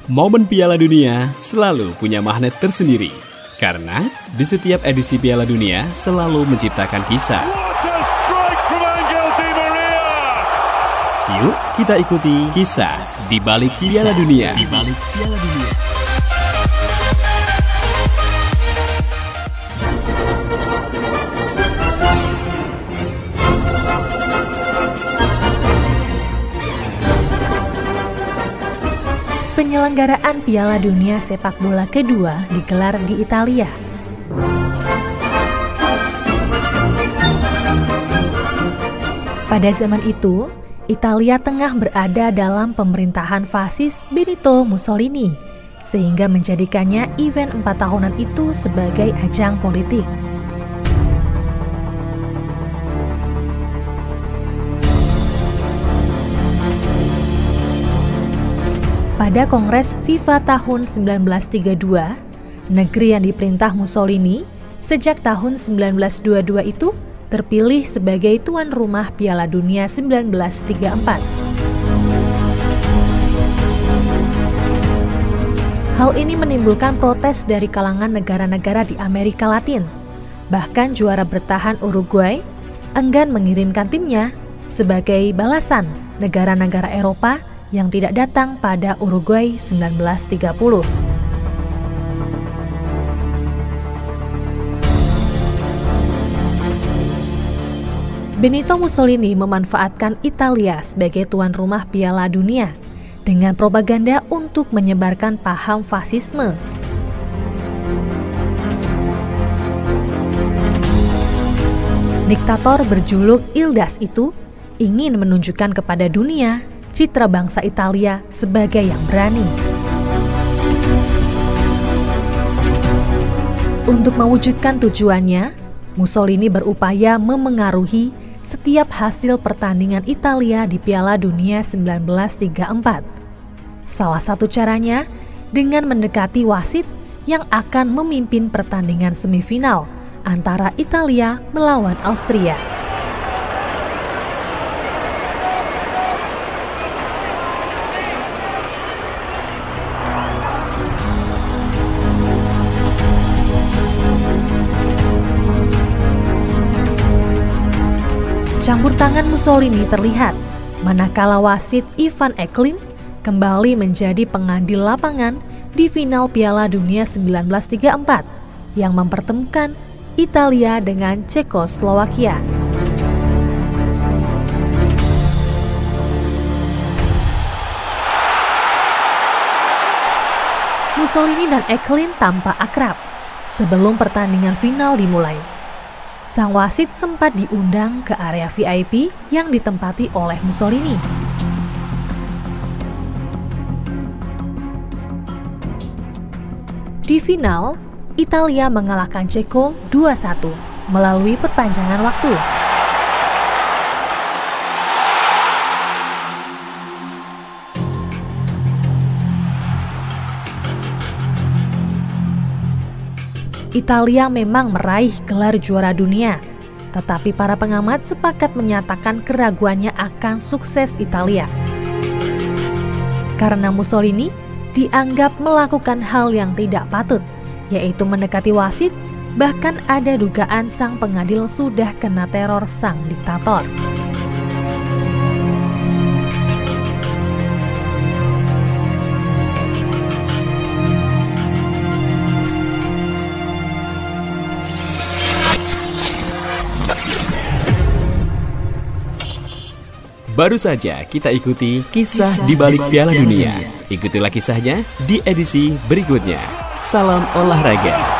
Momen Piala Dunia selalu punya magnet tersendiri. Karena di setiap edisi Piala Dunia selalu menciptakan kisah. Yuk kita ikuti kisah di balik Piala Dunia. Penyelenggaraan Piala Dunia sepak bola kedua digelar di Italia. Pada zaman itu, Italia tengah berada dalam pemerintahan fasis Benito Mussolini, sehingga menjadikannya event 4 tahunan itu sebagai ajang politik. Pada Kongres FIFA tahun 1932, negeri yang diperintah Mussolini sejak tahun 1922 itu terpilih sebagai tuan rumah Piala Dunia 1934. Hal ini menimbulkan protes dari kalangan negara-negara di Amerika Latin. Bahkan juara bertahan Uruguay enggan mengirimkan timnya sebagai balasan negara-negara Eropa yang tidak datang pada Uruguay 1930. Benito Mussolini memanfaatkan Italia sebagai tuan rumah Piala Dunia dengan propaganda untuk menyebarkan paham fasisme. Diktator berjuluk Ildas itu ingin menunjukkan kepada dunia citra bangsa Italia sebagai yang berani. Untuk mewujudkan tujuannya, Mussolini berupaya memengaruhi setiap hasil pertandingan Italia di Piala Dunia 1934. Salah satu caranya dengan mendekati wasit yang akan memimpin pertandingan semifinal antara Italia melawan Austria. Campur tangan Mussolini terlihat manakala wasit Ivan Eklin kembali menjadi pengadil lapangan di final Piala Dunia 1934 yang mempertemukan Italia dengan Cekoslowakia. Mussolini dan Eklin tampak akrab sebelum pertandingan final dimulai. Sang wasit sempat diundang ke area VIP yang ditempati oleh Mussolini. Di final, Italia mengalahkan Ceko 2-1 melalui perpanjangan waktu. Italia memang meraih gelar juara dunia, tetapi para pengamat sepakat menyatakan keraguannya akan sukses Italia. Karena Mussolini dianggap melakukan hal yang tidak patut, yaitu mendekati wasit, bahkan ada dugaan sang pengadil sudah kena teror sang diktator. Baru saja kita ikuti kisah di balik Piala Dunia. Ikutilah kisahnya di edisi berikutnya. Salam olahraga.